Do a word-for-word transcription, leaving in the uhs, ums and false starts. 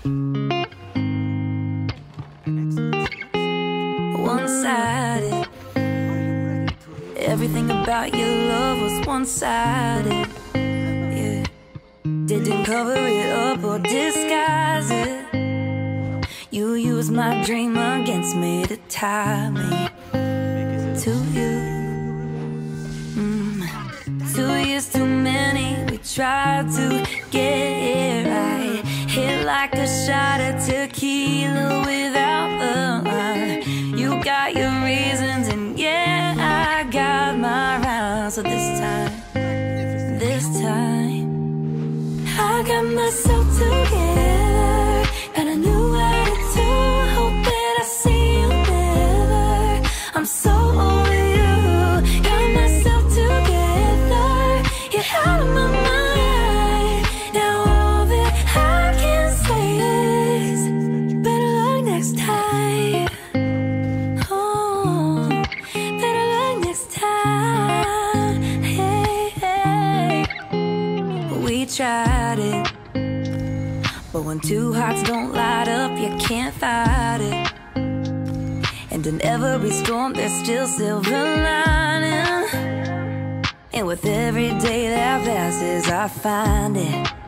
One-sided. Everything about your love was one-sided. Yeah. Didn't cover it up or disguise it. You used my dream against me to tie me to you. Mm. Two years too many, we tried to get it right. Hit like a shot of tequila without the line. You got your reasons and yeah, I got my rounds. So this time, this time I got myself together, got a new attitude, hope that I see you never. I'm so over you, got myself together, get out of my mind. Now all that I can say is better luck next time. Oh, better luck next time. Hey, hey. We tried it, but when two hearts don't light up, you can't fight it. And in every storm, there's still silver lining. And with every day that passes, I find it.